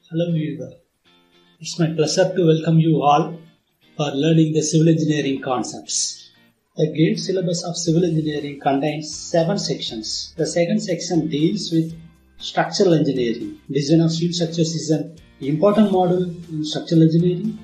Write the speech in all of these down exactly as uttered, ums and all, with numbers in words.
Hello viewer, it's my pleasure to welcome you all for learning the civil engineering concepts. The GATE syllabus of civil engineering contains seven sections. The second section deals with structural engineering. Design of steel structures is an important module in structural engineering.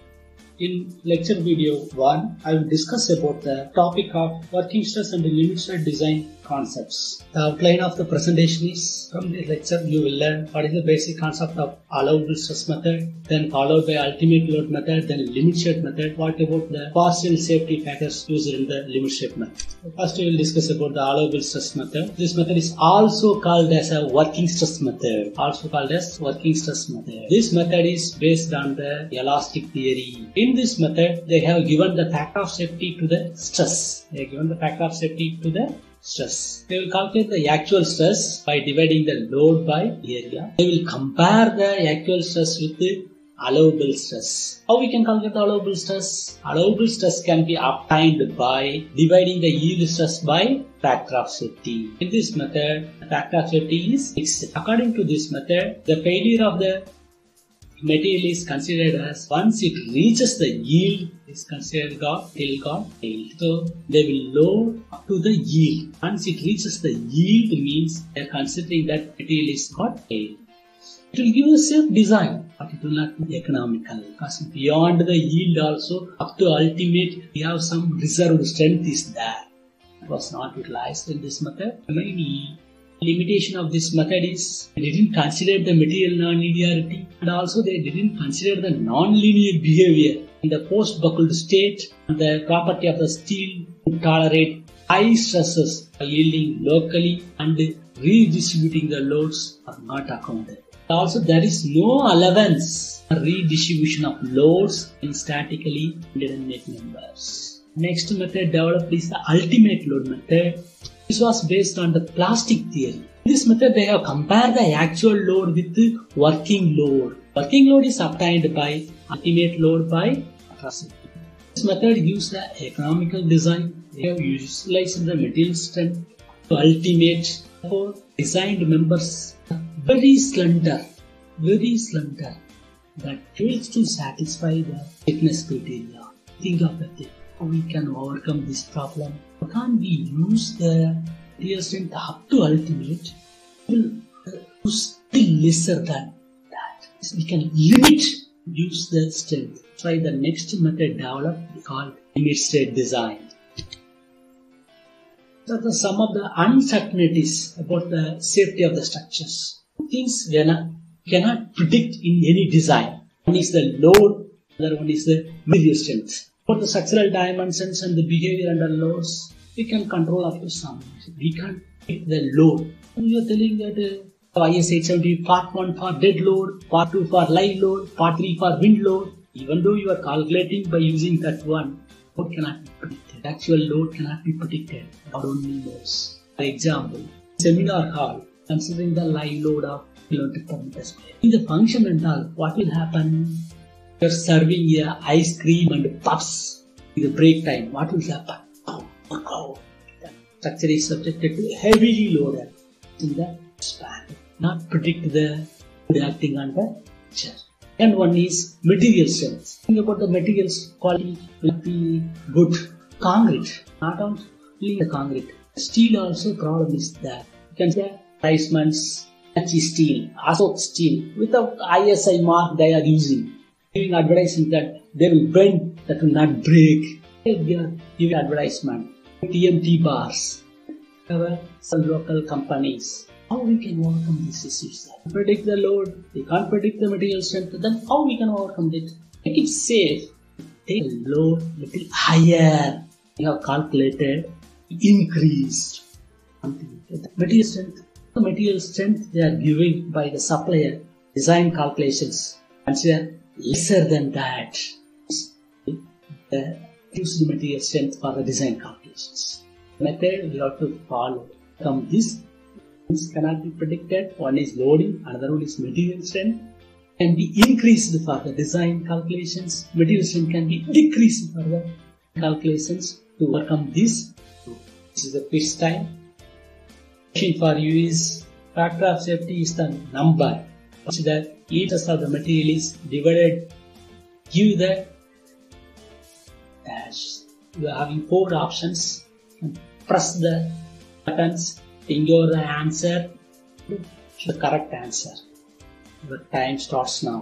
In lecture video one, I will discuss about the topic of working stress and limit state design concepts. The outline of the presentation is, from the lecture you will learn what is the basic concept of allowable stress method, then followed by ultimate load method, then limit state method, what about the partial safety factors used in the limit state method. First we will discuss about the allowable stress method. This method is also called as a working stress method, also called as working stress method. This method is based on the elastic theory. In this method, they have given the factor of safety to the stress. They have given the factor of safety to the stress. They will calculate the actual stress by dividing the load by area. They will compare the actual stress with the allowable stress. How we can calculate the allowable stress? Allowable stress can be obtained by dividing the yield stress by factor of safety. In this method, the factor of safety is fixed. According to this method, the failure of the material is considered as, once it reaches the yield, is considered got till got failed. So they will load up to the yield. Once it reaches the yield means they are considering that material is got failed. It will give a safe design, but it will not be economical, because beyond the yield also, up to ultimate, we have some reserve strength is there. It was not utilized in this method. Maybe limitation of this method is they didn't consider the material non-linearity, and also they didn't consider the non-linear behavior in the post-buckled state. The property of the steel to tolerate high stresses by yielding locally and redistributing the loads are not accounted. Also, there is no allowance for redistribution of loads in statically indeterminate numbers. Next method developed is the ultimate load method. This was based on the plastic theory. In this method, they have compared the actual load with the working load. Working load is obtained by ultimate load by atrocity. This method gives the economical design. They have utilized the material strength to ultimate. Therefore, designed members are very slender, very slender, that fails to satisfy the thickness criteria. Think of it. How we can overcome this problem? How can we use the material strength up to ultimate? We will use still lesser than that. So we can limit use the strength. Try the next method developed called limit state design. So the some of the uncertainties about the safety of the structures. Things we cannot, cannot predict in any design. One is the load, other one is the material strength. For the structural dimensions and the behavior under loads, we can control up to some. We can pick the load. You are telling that uh, I S eight seventy part one for dead load, part two for live load, part three for wind load. Even though you are calculating by using that one, load cannot be predicted. Actual load cannot be predicted. God only knows. For example, seminar hall, considering the live load of kilometer per meter square. In the function and all, what will happen? You are serving a ice cream and puffs in the break time. What will happen? Oh, oh. The structure is subjected to heavily loaded in the span. Not predict the acting on the chair. And one is material strength. Think about the materials quality will be good. Concrete, not only the concrete. Steel also problem is that you can say advertisements, steel, Ashok steel, without I S I mark they are using. Giving advertising that they will bend, that will not break. They are giving advertisement. T M T bars. Some local companies. How we can overcome these issues? Predict the load. We can't predict the material strength. Then how we can overcome it? Make it safe. Take the load a little higher. We have calculated, increased. The material strength. The material strength they are giving by the supplier. Design calculations. Consider lesser than that. The used material strength for the design calculations. Method we have to follow. From this, things cannot be predicted. One is loading, another one is material strength. Can be increased for the design calculations. Material strength can be decreased for the calculations. To overcome this, this is the fixed time. Question for you is factor of safety is the number the yield stress of the material is divided, give the dash. You are having four options. Press the buttons, think over the answer, the correct answer. Your time starts now.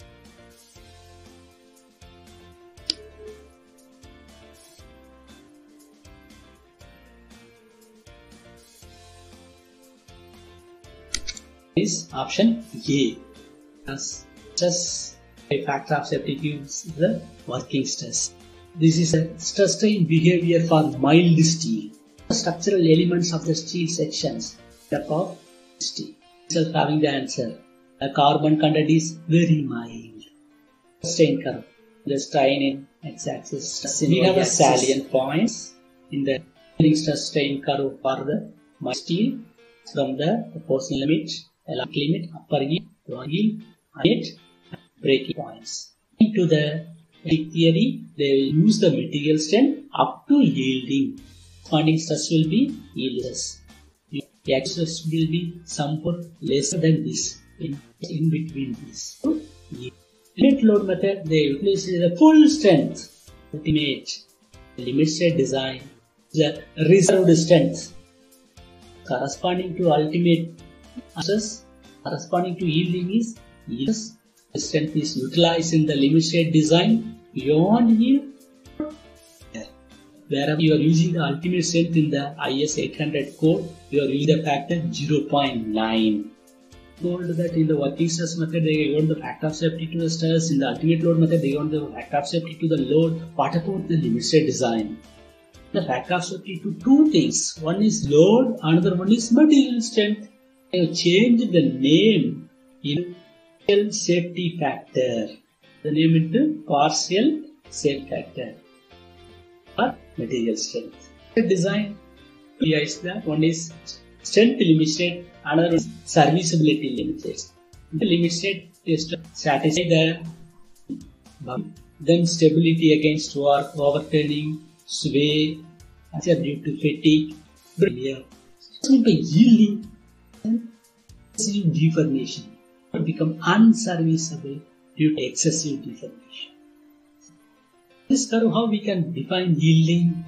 Is option A. As stress a factor of safety gives the working stress. This is a stress strain behavior for mild steel. The structural elements of the steel sections of steel. Itself having the answer. The carbon content is very mild. Strain curve. The strain in x-axis. We have a salient points in the stress strain curve for the mild steel from the proportional limit, elastic limit, upper yield, lower yield, and breaking points. Into the theory, they will use the material strength up to yielding. Corresponding stress will be yieldless. The x-stress will be somewhat lesser than this, in, in between this. So, limit load method, they utilize the full strength. Ultimate, limit state design, the reserved strength. Corresponding to ultimate stress, corresponding to yielding is yes. The strength is utilized in the limit state design beyond yield. Wherever you are using the ultimate strength in the I S eight hundred code, you are using the factor zero point nine. Told that in the working stress method, they want the factor of safety to the stress. In the ultimate load method, they want the factor of safety to the load. What about the limit state design? The factor of safety to two things. One is load, another one is material strength. I have changed the name in partial safety factor. The name into partial safety factor or material strength. The design is that one is strength limit state, another is serviceability limit state. The limit state is to satisfy the then stability against work, overturning, sway, due to fatigue, failure. By yielding and excessive deformation, it become unserviceable due to excessive deformation. This curve, how we can define yielding?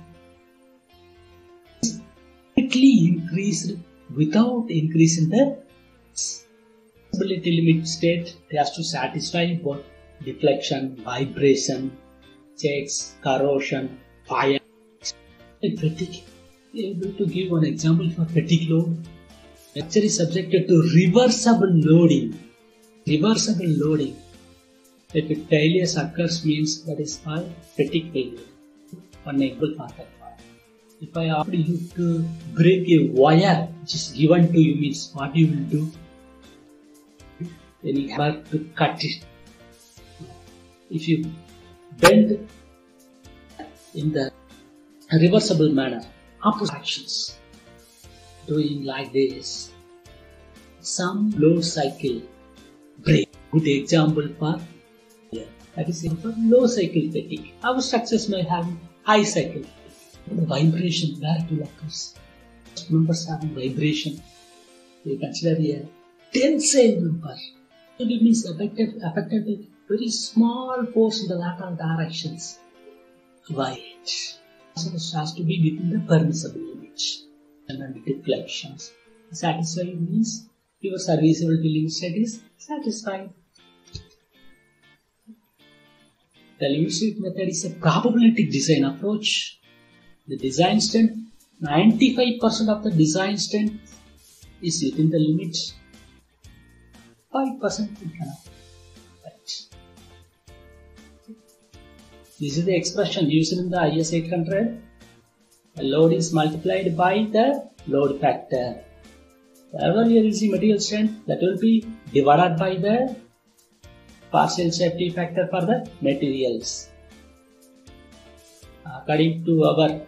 Quickly increased without increasing the stability limit state. It has to satisfy both deflection, vibration, checks, corrosion, fire. Fatigue. Able to give one example for fatigue load. Structure is subjected to reversible loading. Reversible loading. If it failure occurs, means that is called fatigue failure. One example for that one. If I ask you to break a wire which is given to you, means what you will do? Then you have to cut it. If you bend in the reversible manner, opposite actions, doing like this, some low cycle break. Good example for here. That is for low cycle fatigue. Our structures may have high cycle fatigue. The vibration where it will occurs. Members having vibration. We consider here tensile member. So it means affected, affected with very small force in the lateral directions. Why? So this has to be within the permissible limit. And then the deflections. Satisfied means your serviceability limit state is satisfied. The limit state method is a probabilistic design approach. The design strength, ninety-five percent of the design strength is within the limit. five percent we cannot. Right. This is the expression used in the I S eight hundred. The load is multiplied by the load factor. Wherever you are using material strength, that will be divided by the partial safety factor for the materials. According to our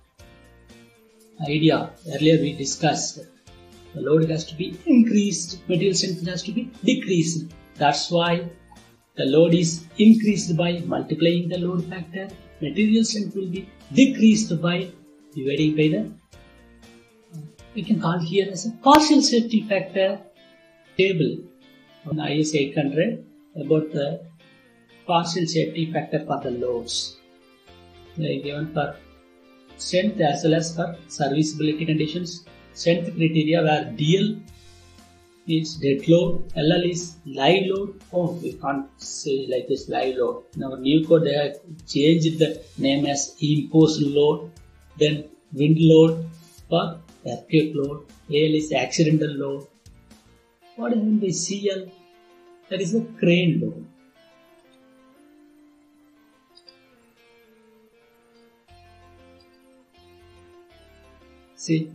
idea, earlier we discussed, the load has to be increased, material strength has to be decreased. That's why the load is increased by multiplying the load factor. Material strength will be decreased by dividing by the, we can call here as a partial safety factor table. on I S eight hundred about the partial safety factor for the loads. They are given for strength as well as for serviceability conditions. Strength criteria where D L is dead load, L L is live load. Oh, we can't say like this live load. In our new code they have changed the name as imposed load, then wind load for earthquake load, A L is accidental load. What do you mean by C L? That is a crane load. See,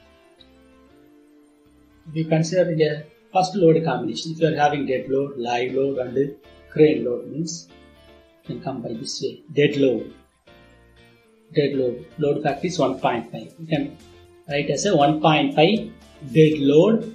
if you consider the first load combination, if you are having dead load, live load and crane load means you can come by this way. Dead load. Dead load. Load factor is one point five. You can write as a one point five dead load.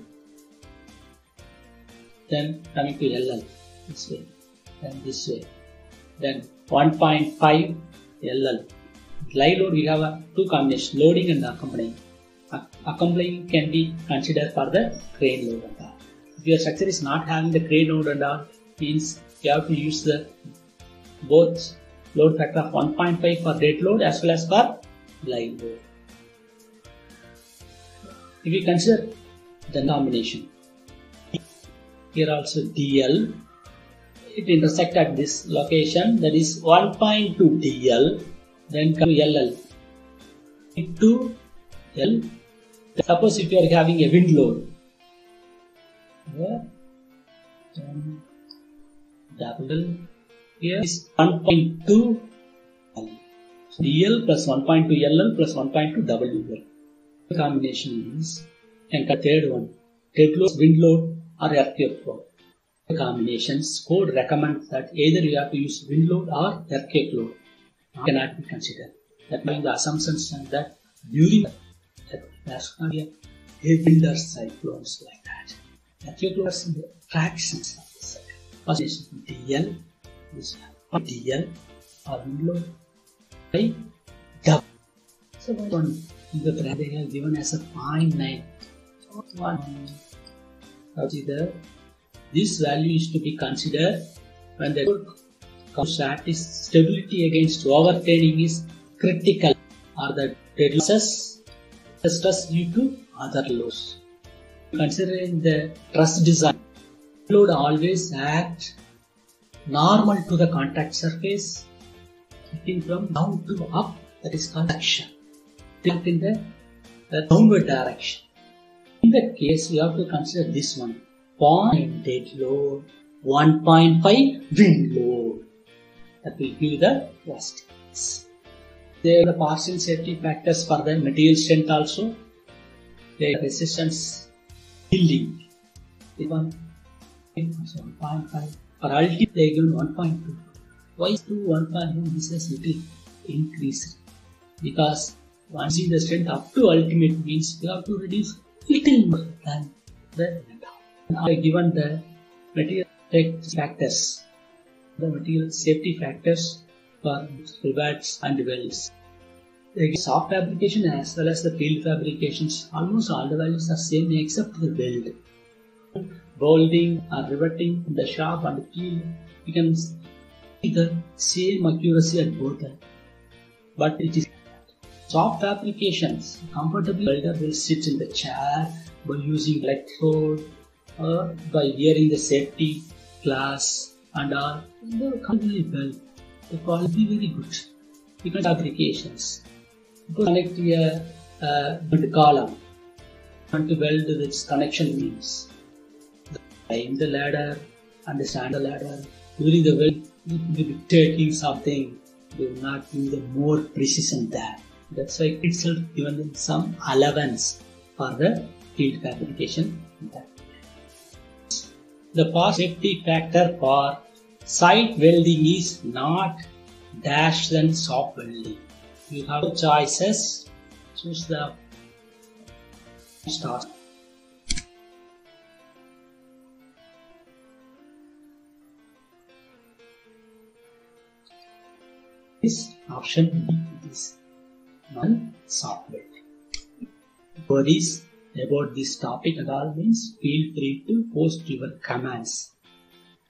Then coming to L L. This way. Then this way. Then one point five L L. Live load we have a two combinations, loading and accompanying. Accompanying can be considered for the crane load and all. If your structure is not having the crane load and all, means you have to use the both load factor of one point five for dead load as well as for live load. If you consider the combination, here also D L, it intersects at this location, that is one point two D L, then come L L. two L. Suppose if you are having a wind load, here, then double here is one point two L. So D L plus one point two L L plus one point two W L. The combination is, and the third one, dead load, wind load or earthquake load. The combinations code recommends that either you have to use wind load or earthquake load. It cannot be considered. That means the assumptions are that during that there's not a heavy wind or cyclones like that. Earthquake loads in the fractions of the second. First is D L, is D L or wind load by W. So one in the bracket they have given as a zero point nine. One. Consider this value is to be considered when the stability against overturning is critical, or the dead losses stress due to other loads. Considering the truss design, load always act normal to the contact surface, looking from down to up, that is called action. Tilt in the, the downward direction. In that case, we have to consider this one. Point dead load, one point five wind load. That will give the worst case. There are the partial safety factors for the material strength also. There are resistance yielding. This one is one point five. For ultimate, they give one point two. Why is two one point two? This is little increased. Because once you see the strength up to ultimate means you have to reduce little more than the now I given the material factors, the material safety factors for rivets and welds. The soft fabrication as well as the field fabrications, almost all the values are same except the weld. Welding or riveting in the shop and the field, you can see the same accuracy at both ends. But it is soft fabrications, comfortable welder will sit in the chair by using electrode or by wearing the safety glass and all. They are completely well. The quality very good. Because fabrications. Connect a uh, column and to weld its connection means. Climb the ladder, understand the ladder. During the weld, you will be taking something. You will not give the more precision there. That's why itself given them some allowance for the field fabrication. The past safety factor for site welding is not dash than soft welding. You have choices. Choose the start. This option is non soft welding. For this about this topic and all means feel free to post your comments.